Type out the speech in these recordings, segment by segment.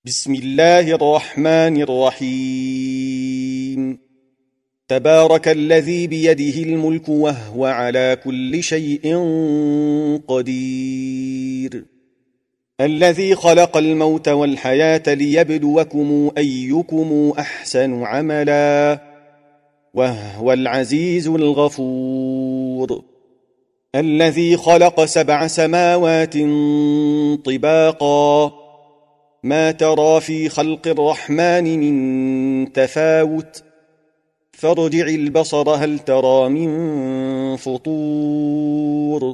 بسم الله الرحمن الرحيم. تبارك الذي بيده الملك وهو على كل شيء قدير. الذي خلق الموت والحياة ليبلوكم أيكم أحسن عملا وهو العزيز الغفور. الذي خلق 7 سماوات طباقا ما ترى في خلق الرحمن من تفاوت فارجع البصر هل ترى من فطور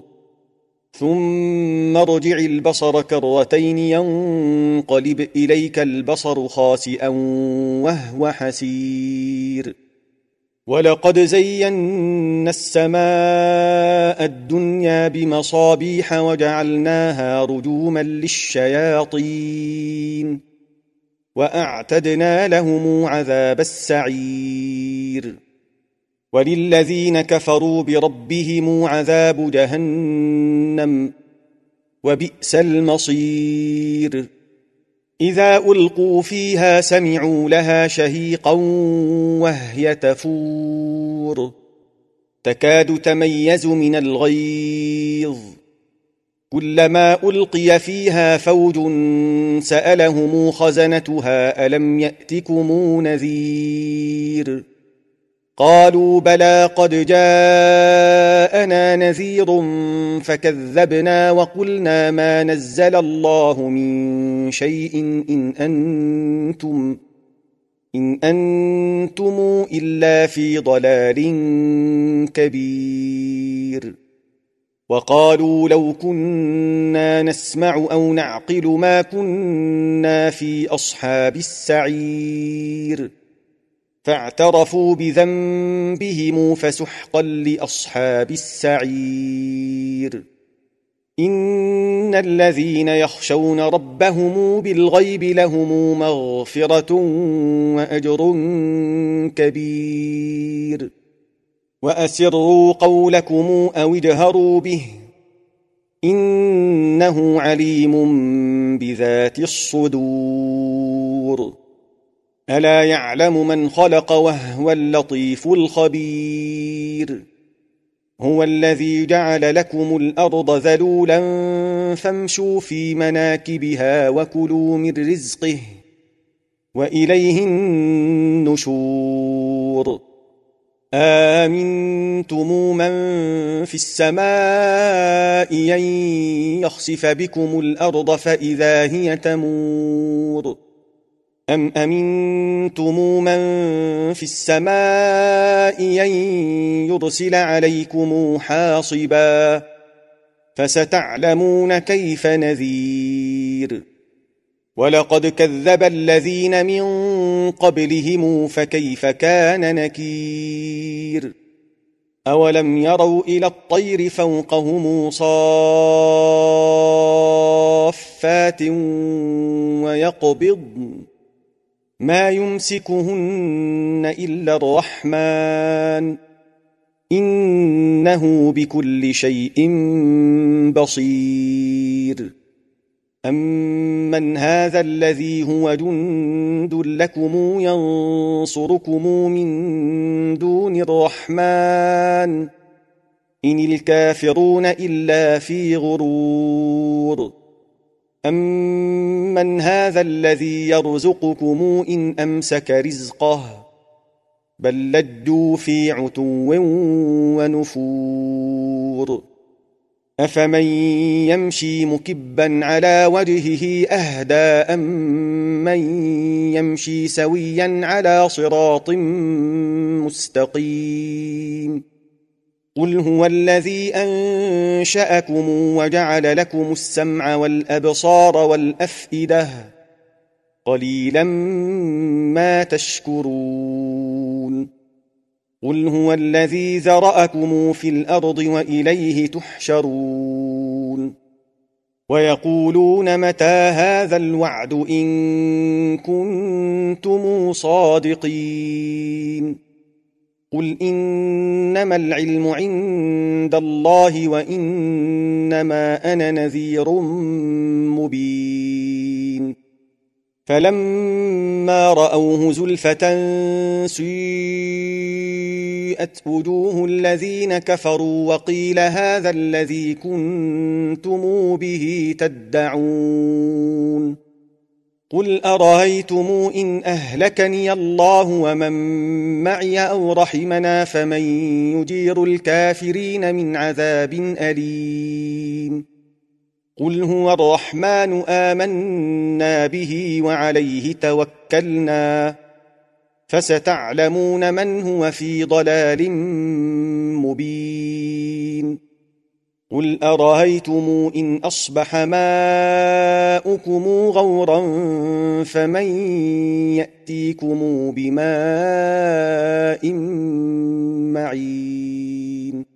ثم ارجع البصر كرتين ينقلب إليك البصر خاسئا وهو حسير. ولقد زينا السماء الدنيا بمصابيح وجعلناها رجوما للشياطين وأعتدنا لهم عذاب السعير. وللذين كفروا بربهم عذاب جهنم وبئس المصير. إذا ألقوا فيها سمعوا لها شهيقا وهي تفور تكاد تميز من الغيظ كلما ألقي فيها فوج سألهم خزنتها ألم يأتكم نذير قالوا بلى قد جاءنا نذير فكذبنا وقلنا ما نزل الله من شيء إن أنتم إلا في ضلال كبير. وقالوا لو كنا نسمع أو نعقل ما كنا في أصحاب السعير فاعترفوا بذنبهم فسحقا لأصحاب السعير. إن الذين يخشون ربهم بالغيب لهم مغفرة وأجر كبير. وأسروا قولكم أو اجهروا به إنه عليم بذات الصدور. ألا يعلم من خلق وهو اللطيف الخبير. هو الذي جعل لكم الأرض ذلولا فامشوا في مناكبها وكلوا من رزقه وإليه النشور. آمنتم من في السماء أن يخسف بكم الأرض فإذا هي تمور أم أمنتم من في السماء أن يرسل عليكم حاصبا فستعلمون كيف نذير. ولقد كذب الذين من قبلهم فكيف كان نكير. أولم يروا إلى الطير فوقهم صافات ويقبضن ما يمسكهن إلا الرحمن إنه بكل شيء بصير. أمن هذا الذي هو جند لكم ينصركم من دون الرحمن إن الكافرون إلا في غرور. أمن هذا الذي يرزقكم إن أمسك رزقه بل لجوا في عتو ونفور. أفمن يمشي مكبا على وجهه أهدى أمن يمشي سويا على صراط مستقيم. قل هو الذي أنشأكم وجعل لكم السمع والأبصار والأفئدة قليلا ما تشكرون. قل هو الذي ذرأكم في الأرض وإليه تحشرون. ويقولون متى هذا الوعد إن كنتم صادقين. قل إنما العلم عند الله وإنما أنا نذير مبين فلما رأوه زلفة سيئت وجوه الذين كفروا وقيل هذا الذي كنتم به تدعون قل أرأيتم إن أهلكني الله ومن معي أو رحمنا فمن يجير الكافرين من عذاب أليم قل هو الرحمن آمنا به وعليه توكلنا فستعلمون من هو في ضلال مبين قل أرأيتم إن أصبح ماؤكم غورا فمن يأتيكم بماء معين